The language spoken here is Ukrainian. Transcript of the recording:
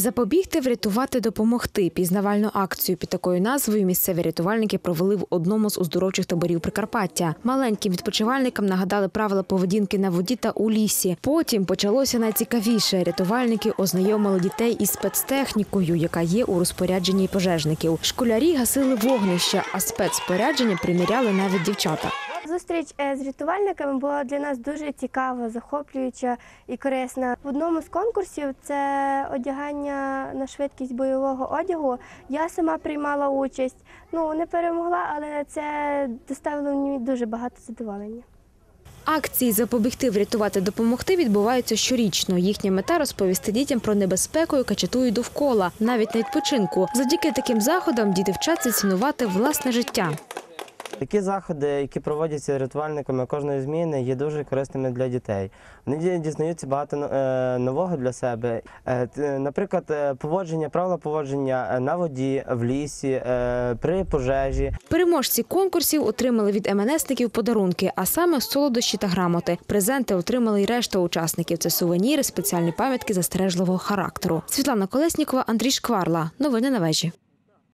Запобігти, врятувати, допомогти. Пізнавальну акцію під такою назвою місцеві рятувальники провели в одному з оздоровчих таборів Прикарпаття. Маленьким відпочивальникам нагадали правила поведінки на воді та у лісі. Потім почалося найцікавіше. Рятувальники ознайомили дітей із спецтехнікою, яка є у розпорядженні пожежників. Школярі гасили вогнища, а спецспорядження приміряли навіть дівчата. Зустріч з рятувальниками була для нас дуже цікава, захоплююча і корисна. В одному з конкурсів, це одягання на швидкість бойового одягу, я сама приймала участь. Не перемогла, але це доставило мені дуже багато задоволення. Акції «Запобігти, врятувати, допомогти» відбуваються щорічно. Їхня мета – розповісти дітям про небезпеку, яка чатує довкола, навіть на відпочинку. Завдяки таким заходам діти вчаться цінувати власне життя. Такі заходи, які проводяться рятувальниками кожної зміни, є дуже корисними для дітей. Вони дізнаються багато нового для себе. Наприклад, правила поводження на воді, в лісі, при пожежі. Переможці конкурсів отримали від МНСників подарунки, а саме солодощі та грамоти. Презенти отримали й решта учасників. Це сувеніри, спеціальні пам'ятки застережливого характеру. Світлана Колеснікова, Андрій Шкварла. Новини на вежі.